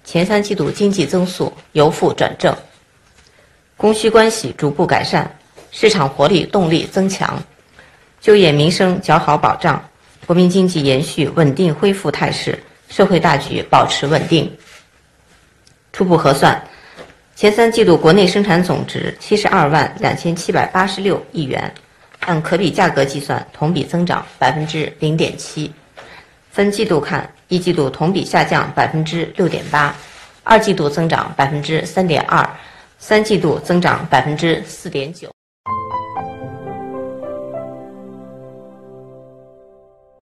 前3季度经济增速由负转正，供需关系逐步改善，市场活力动力增强，就业民生较好保障，国民经济延续稳定恢复态势，社会大局保持稳定。初步核算，前3季度国内生产总值72万2786亿元，按可比价格计算，同比增长0.7%。分季度看，一季度同比下降6.8%，二季度增长3.2%，三季度增长4.9%。